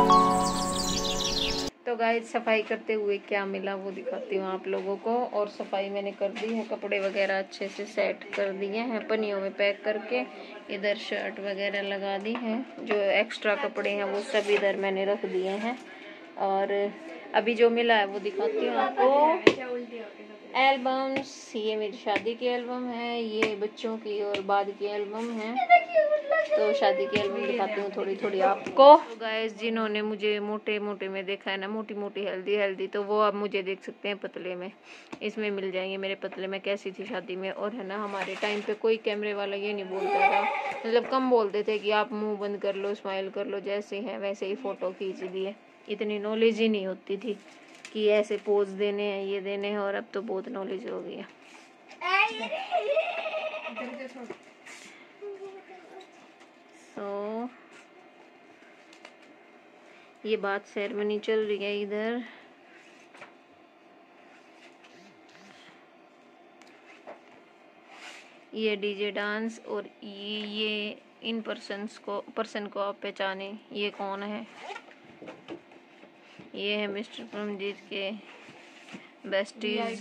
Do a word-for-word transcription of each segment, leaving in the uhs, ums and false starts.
तो गाइस सफाई करते हुए क्या मिला वो दिखाती हूँ आप लोगों को। और सफाई मैंने कर दी है, कपड़े वगैरह अच्छे से सेट कर दिए हैं पन्नियों में पैक करके। इधर शर्ट वगैरह लगा दी है, जो एक्स्ट्रा कपड़े हैं वो सब इधर मैंने रख दिए हैं। और अभी जो मिला है वो दिखाती हूँ आपको। एल्बम्स, ये मेरी शादी की एल्बम है, ये बच्चों की और बाद की एल्बम है। तो शादी की एल्बम दिखाती हूँ थोड़ी थोड़ी आपको। तो गाइस जिन्होंने मुझे मोटे मोटे में देखा है ना, मोटी मोटी हेल्दी हेल्दी, तो वो अब मुझे देख सकते हैं पतले में। इसमें मिल जाएंगे मेरे पतले में कैसी थी शादी में। और है ना, हमारे टाइम पे कोई कैमरे वाला ये नहीं बोलता था, मतलब कम बोलते थे कि आप मुँह बंद कर लो, स्माइल कर लो, जैसे हैं वैसे ही फ़ोटो खींच दिए। इतनी नॉलेज ही नहीं होती थी कि ऐसे पोज देने हैं, ये देने हैं। और अब तो बहुत नॉलेज हो गई है। तो ये बात सेरेमनी चल रही है इधर। ये डीजे डांस। और ये ये इन पर्सन्स को पर्सन को आप पहचाने, ये कौन है? ये है मिस्टर परमजीत के बेस्टीज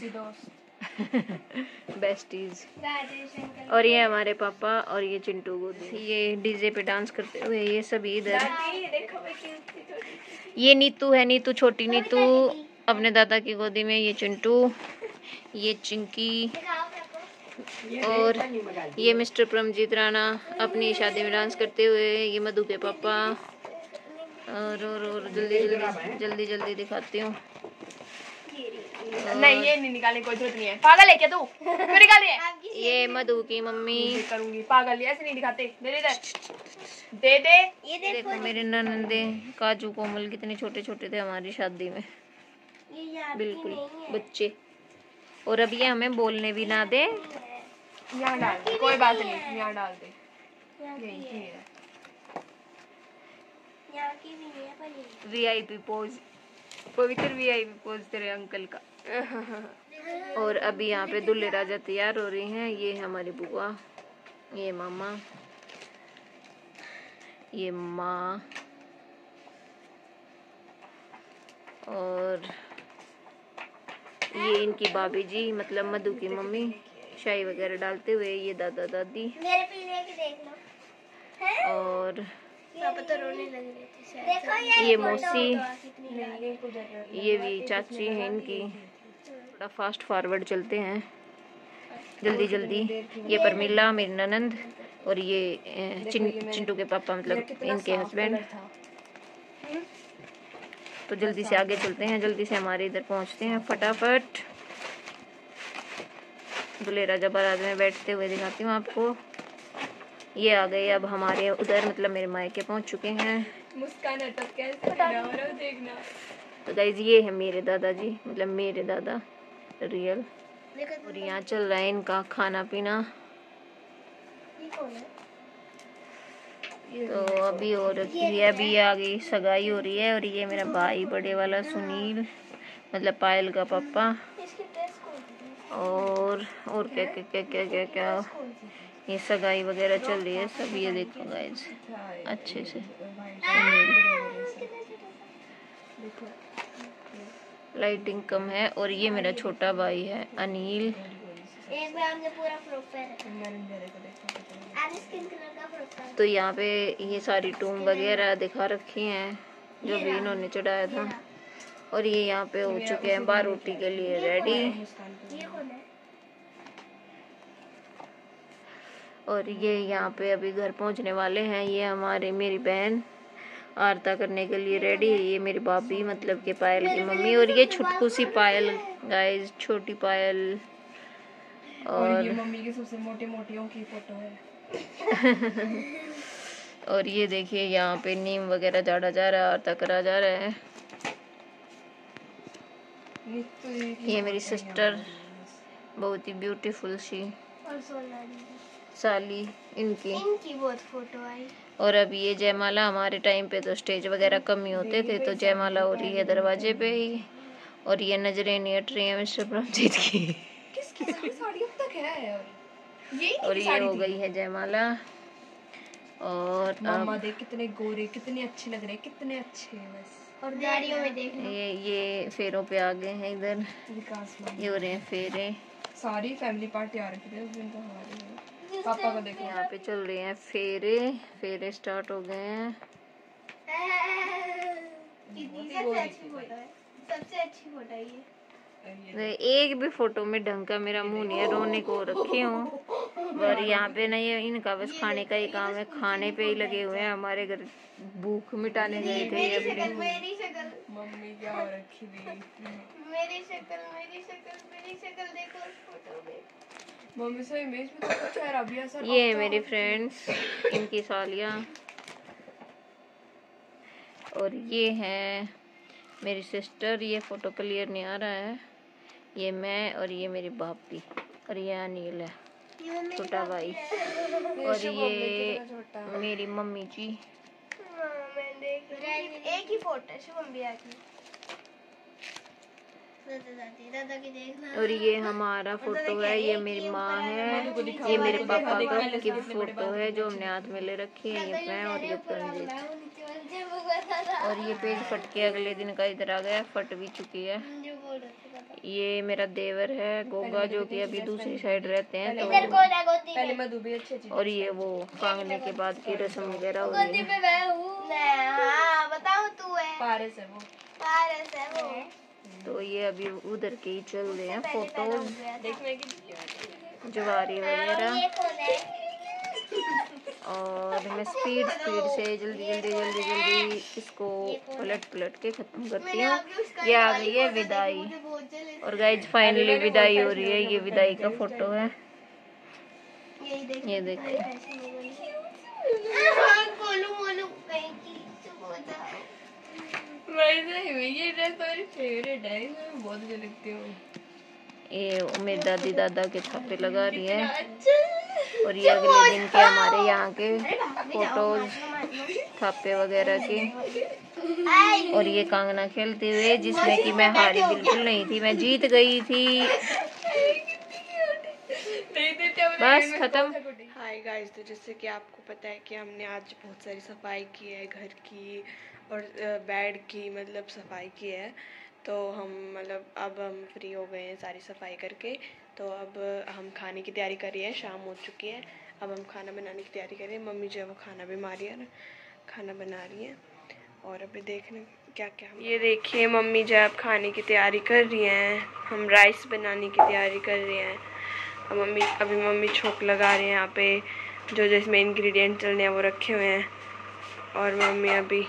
बेस्टीज। और ये हमारे पापा और ये चिंटू गोदी। ये डीजे पे डांस करते हुए ये सभी इधर। ये नीतू है, नीतू छोटी नीतू अपने दादा की गोदी में। ये चिंटू, ये चिंकी, और ये मिस्टर परमजीत राणा अपनी शादी में डांस करते हुए। ये मधु के पापा। और और, और जल्दी जल्दी जल्दी जल्दी दिखाती हूँ। नहीं ये नहीं निकालने कोई जरूरत नहीं है। पागल है क्या तू? क्यों निकाल रही है? ये मधु की मम्मी। करूंगी पागल, ऐसे नहीं दिखाते। दे दे दे दे। ये देखो मेरे ननंदे काजू कोमल कितने छोटे छोटे थे हमारी शादी में, बिल्कुल बच्चे। और अब ये हमें बोलने भी ना दे। यहाँ डाल दे, कोई बात नहीं, यहाँ डाल दे। यही है। वीआईपी पोज, पवित्र वीआईपी पोज तेरे अंकल का। और अभी यहाँ पे दूल्हे राजा तैयार हो रही हैं। ये हमारी बुआ, ये मामा, ये माँ, और ये इनकी भाभी जी, मतलब मधु की मम्मी, चाय वगैरह डालते हुए। ये दादा दादी, और तो रोने लग रहे थे। ये मौसी, ये भी चाची है इनकी। थोड़ा फास्ट फॉरवर्ड चलते हैं, जल्दी जल्दी। ये परमिला मेरी ननंद, और ये चिं, चिंटू के पापा, मतलब इनके हस्बैंड। तो जल्दी से आगे चलते हैं, जल्दी से हमारे इधर पहुंचते हैं फटाफट। दूल्हे राजा बारात में बैठते हुए दिखाती हूँ आपको। ये आ गए अब हमारे उधर, मतलब मेरे मायके पहुंच चुके हैं। मुस्कान अटक कैसे देखना। तो गाइस ये है मेरे दादाजी, मतलब मेरे दादा रियल। और यहाँ चल रहा है इनका खाना पीना। तो अभी हो रही है, अभी आ गई सगाई हो रही है। और ये मेरा भाई बड़े वाला सुनील, मतलब पायल का पापा। और और क्या क्या क्या क्या क्या क्या ये सगाई वगैरह चल रही है सब। ये देखो गाइस अच्छे से। लाइटिंग कम है। और ये मेरा छोटा भाई है अनिल। तो यहाँ पे ये सारी टूम वगैरह दिखा रखी हैं जो भी इन्होंने चढ़ाया था। और ये यहाँ पे हो चुके हैं बारोटी के लिए रेडी। और ये यहाँ पे अभी घर पहुँचने वाले हैं। ये हमारे मेरी बहन आरता करने के लिए रेडी है। ये मेरी भाभी, मतलब के पायल की मम्मी। और ये छुटकू सी पायल गाइस, छोटी पायल। और, और ये मम्मी की सबसे मोटी मोटियों की फोटो है। और ये देखिए यहाँ पे नीम वगैरह झाड़ा जा रहा है, आरता करा जा रहा है। ये मेरी सिस्टर, बहुत ही ब्यूटीफुल सी साली इनकी इनकी बहुत फोटो आई। और अभी ये जयमाला, हमारे टाइम पे तो स्टेज वगैरह कम ही होते थे, तो जयमाला हो रही है दरवाजे पे ही। और ये नजरें नहीं हट रही है मिस्टर परमजीत की। किसकी साड़ी अब तक है? और ये हो गई है जयमाला। और मम्मा देख कितने गोरे, कितने अच्छे लग रहे हैं, कितने अच्छे हैं बस। और गाड़ियों में देख ये ये फेरों पे आ गए हैं इधर, विकास ये हो रहे हैं फेरे। सारी फैमिली पार्टी आ रखी थी उस दिन तो हमारी। पापा को देखो यहाँ पे चल रहे हैं फेरे, फेरे स्टार्ट हो गए हैं। सबसे अच्छी फोटो है, सबसे अच्छी फोटो है ये। एक भी फोटो में ढंग का मेरा मुंह नहीं है, रोने को रखी हूँ। और यहाँ पे ना ये इनका बस खाने का ही काम है, खाने पे ही लगे हुए हैं। हमारे घर भूख मिटाने गए थे ये अपने। मेरी शक्ल, मम्मी क्या हो रखी थी। मेरी शक्ल, मेरी शक्ल, मेरी शक्ल देखो इस फोटो में। मम्मी से इमेज में तो चेहरा भी ऐसा। ये है मेरी फ्रेंड्स, इनकी सालियाँ, और ये है मेरी सिस्टर। ये फोटो क्लियर नहीं आ रहा है। ये मैं और ये मेरी भाभी और ये अनिल है छोटा भाई, और ये मेरी मम्मी जी। एक ही फोटो है शुभम भैया की। दादा की देखना। और ये हमारा फोटो है, ये मेरी माँ है, ये मेरे पापा का की फोटो है जो हमने हाथ में ले रखी है। ये मैं और ये पंडित। और ये पेज फट के अगले दिन का इधर आ गया, फट भी चुकी है। ये मेरा देवर है गोगा, जो कि अभी दूसरी साइड रहते हैं तो। पहले मधु भी अच्छी चीज। और ये वो कांगने के बाद की रस्म वगैरह हो रही है। हाँ बताओ तू है। पारस है वो। पारस है वो। तो ये अभी उधर के ही चल रहे हैं फोटोज, देखने की जवारी वगैरह। और मैं स्पीड स्पीड से जल्दी जल्दी जल्दी जल्दी इसको पलट पलट के खत्म करती हूँ। ये आ गई है विदाई, और गाइज फाइनली विदाई हो रही है। ये विदाई का फोटो है, ये देखो। ये ड्रेस मेरी फेवरेट है, मैं बहुत अच्छी लगती हूँ। ये मेरी दादी दादा के छापे लगा रही है। और ये अगले दिन के हमारे यहाँ के फोटोज, छापे वगैरह के। और ये कांगना खेलते हुए, जिसमें कि मैं हारी बिल्कुल नहीं थी, मैं जीत गई थी। बस खत्म। हाय गाइस, तो जैसे कि आपको पता है कि हमने आज बहुत सारी सफाई की है, घर की और बेड की, मतलब सफाई की है। तो हम मतलब अब हम फ्री हो गए हैं सारी सफाई करके। तो अब हम खाने की तैयारी कर रही है, शाम हो चुकी है। अब हम खाना बनाने की तैयारी कर रहे हैं। मम्मी जो है वो खाना भी मारी है ना, खाना बना रही है। और अभी देखने क्या क्या, ये देखिए मम्मी जो है अब खाने की तैयारी कर रही हैं। हम राइस बनाने की तैयारी कर रहे हैं। अब मम्मी अभी मम्मी छोंक लगा रहे हैं यहाँ पे, जो जो इसमें इंग्रेडिएंट चलने हैं वो रखे हुए हैं। और मम्मी अभी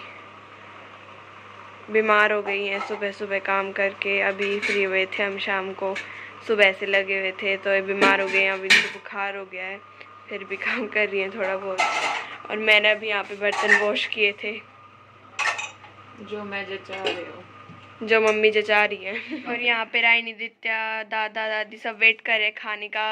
बीमार हो गई हैं, सुबह सुबह काम करके अभी फ्री हुए थे हम, शाम को सुबह से लगे हुए थे तो ये बीमार हो गए हैं। अभी इनको बुखार हो गया है, फिर भी काम कर रही हैं थोड़ा बहुत। और मैंने अभी यहाँ पे बर्तन वॉश किए थे, जो मैं जचा रही हूँ, जो मम्मी जचा रही हैं। और यहाँ पे रायनी, दित्या, दादा दादी सब वेट कर रहे खाने का।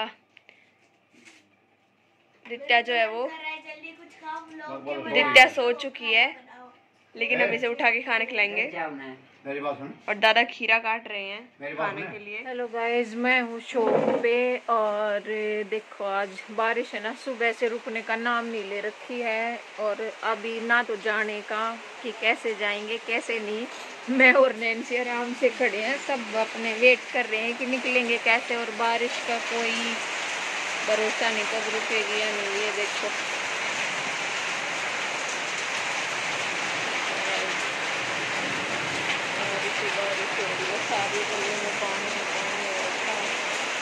दित्या जो है वो दित्या सो चुकी है, लेकिन हम इसे उठा के खाने खिलाएंगे। और दादा खीरा काट रहे हैं खाने के लिए। हेलो गाइस, मैं हूँ शॉप पे। और देखो आज बारिश है ना, सुबह से रुकने का नाम नहीं ले रखी है। और अभी ना तो जाने का कि कैसे जाएंगे कैसे नहीं, मैं और नैन्सी आराम से खड़े हैं, सब अपने वेट कर रहे हैं कि निकलेंगे कैसे। और बारिश का कोई भरोसा नहीं कब रुकेगी या नहीं। ये देखो बारिश हो रही है, सारी गली में पानी पानी हो रखा है।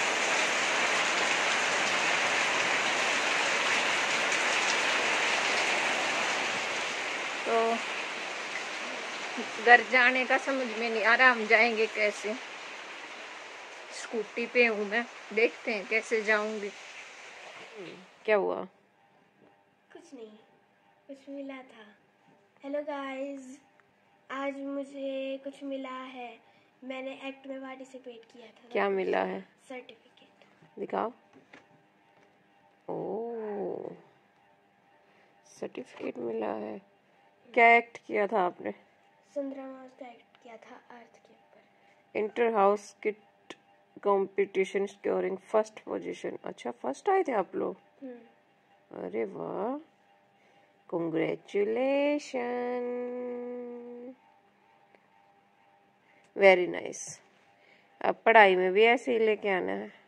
तो घर जाने का समझ में नहीं आ रहा, हम जाएंगे कैसे। स्कूटी पे हूँ मैं, देखते हैं कैसे जाऊंगी। क्या हुआ? कुछ नहीं, कुछ मिला था। हेलो गाइस, आज मुझे कुछ मिला है। मैंने एक्ट में पार्टिसिपेट किया था। क्या मिला है? सर्टिफिकेट। दिखाओ। ओह, सर्टिफिकेट मिला है। क्या एक्ट किया था आपने? सुंदरा माउस का एक्ट किया था अर्थ के ऊपर। Inter house kit competition scoring first position. अच्छा, फर्स्ट आए थे आप लोग? अरे वाह, Congratulations. Very nice. अब पढ़ाई में भी ऐसे ही लेके आना है।